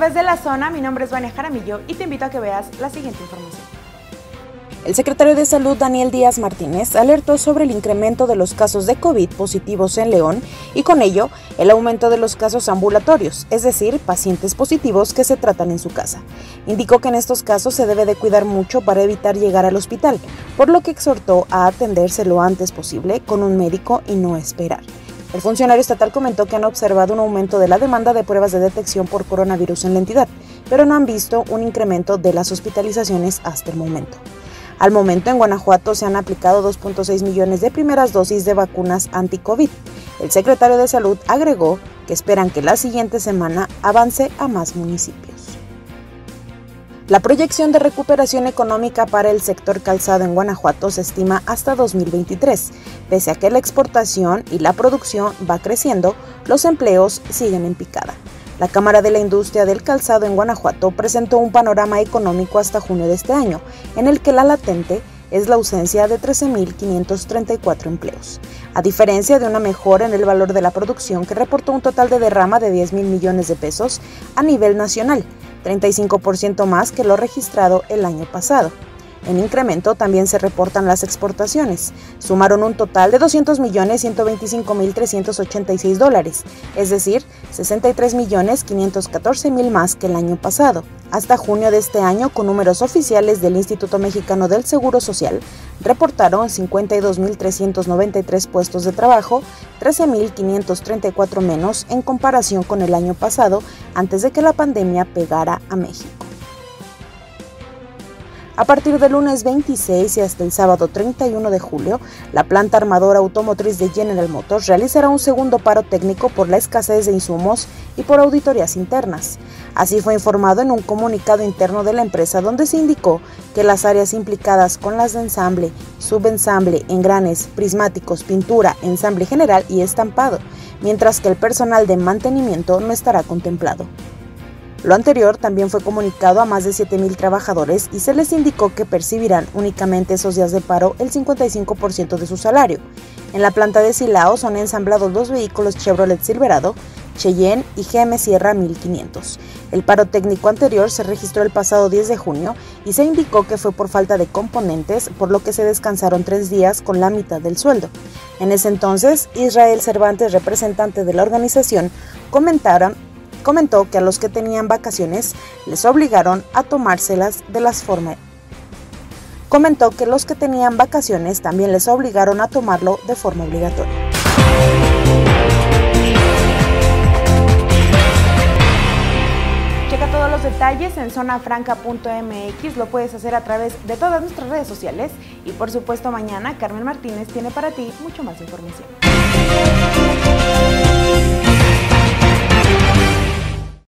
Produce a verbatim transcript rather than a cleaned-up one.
Orbes de la Zona, mi nombre es Vania Jaramillo y te invito a que veas la siguiente información. El secretario de Salud, Daniel Díaz Martínez, alertó sobre el incremento de los casos de COVID positivos en León y con ello el aumento de los casos ambulatorios, es decir, pacientes positivos que se tratan en su casa. Indicó que en estos casos se debe de cuidar mucho para evitar llegar al hospital, por lo que exhortó a atenderse lo antes posible con un médico y no esperar. El funcionario estatal comentó que han observado un aumento de la demanda de pruebas de detección por coronavirus en la entidad, pero no han visto un incremento de las hospitalizaciones hasta el momento. Al momento, en Guanajuato se han aplicado dos punto seis millones de primeras dosis de vacunas anti-COVID. El secretario de Salud agregó que esperan que la siguiente semana avance a más municipios. La proyección de recuperación económica para el sector calzado en Guanajuato se estima hasta dos mil veintitrés. Pese a que la exportación y la producción va creciendo, los empleos siguen en picada. La Cámara de la Industria del Calzado en Guanajuato presentó un panorama económico hasta junio de este año, en el que la latente es la ausencia de trece mil quinientos treinta y cuatro empleos, a diferencia de una mejora en el valor de la producción que reportó un total de derrama de diez mil millones de pesos a nivel nacional, treinta y cinco por ciento más que lo registrado el año pasado. En incremento también se reportan las exportaciones. Sumaron un total de doscientos millones ciento veinticinco mil trescientos ochenta y seis dólares, es decir, sesenta y tres millones quinientos catorce mil más que el año pasado. Hasta junio de este año, con números oficiales del Instituto Mexicano del Seguro Social, reportaron cincuenta y dos mil trescientos noventa y tres puestos de trabajo, trece mil quinientos treinta y cuatro menos en comparación con el año pasado, antes de que la pandemia pegara a México. A partir del lunes veintiséis y hasta el sábado treinta y uno de julio, la planta armadora automotriz de General Motors realizará un segundo paro técnico por la escasez de insumos y por auditorías internas. Así fue informado en un comunicado interno de la empresa, donde se indicó que las áreas implicadas con las de ensamble, subensamble, engranes, prismáticos, pintura, ensamble general y estampado, mientras que el personal de mantenimiento no estará contemplado. Lo anterior también fue comunicado a más de siete mil trabajadores y se les indicó que percibirán únicamente esos días de paro el cincuenta y cinco por ciento de su salario. En la planta de Silao son ensamblados los vehículos Chevrolet Silverado, Cheyenne y G M Sierra mil quinientos. El paro técnico anterior se registró el pasado diez de junio y se indicó que fue por falta de componentes, por lo que se descansaron tres días con la mitad del sueldo. En ese entonces, Israel Cervantes, representante de la organización, comentaron Comentó que a los que tenían vacaciones les obligaron a tomárselas de las formas. Comentó que los que tenían vacaciones también les obligaron a tomarlo de forma obligatoria. Checa todos los detalles en zona franca punto m x, lo puedes hacer a través de todas nuestras redes sociales y por supuesto mañana Carmen Martínez tiene para ti mucho más información.